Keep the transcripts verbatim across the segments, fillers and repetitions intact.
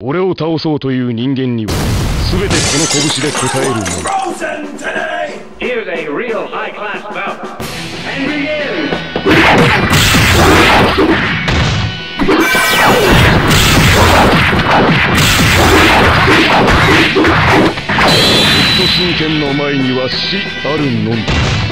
俺を倒そうという人間には全てこの拳で応えるのだ。 Here's a real high-class bout. And begin! 北斗神拳の前には死あるのみ。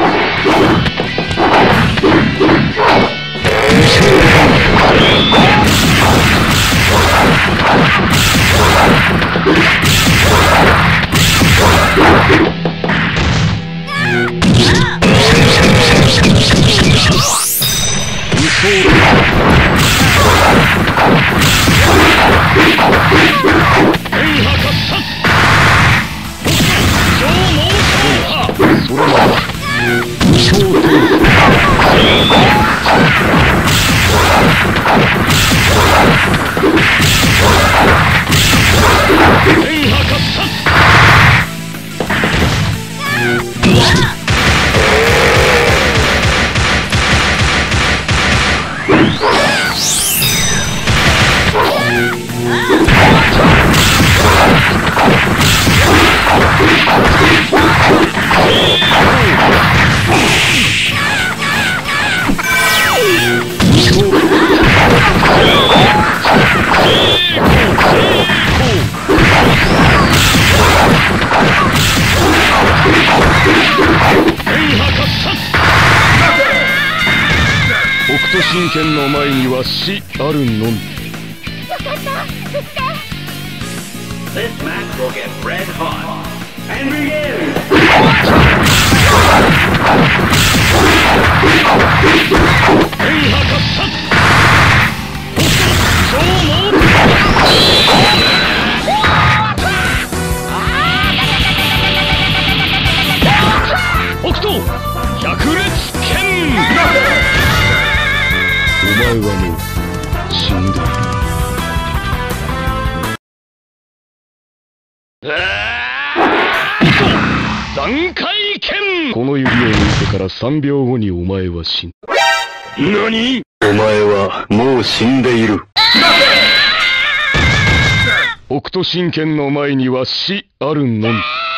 北斗神拳の前には死あるのみ。 This match will get red hot. And begin! 北斗百裂拳！ お前はもう死んでいる。段階拳！この指を抜いてからさんびょうごにお前は死んだ。何？ お前はもう死んでいる。 北斗神拳の前には死あるのみ。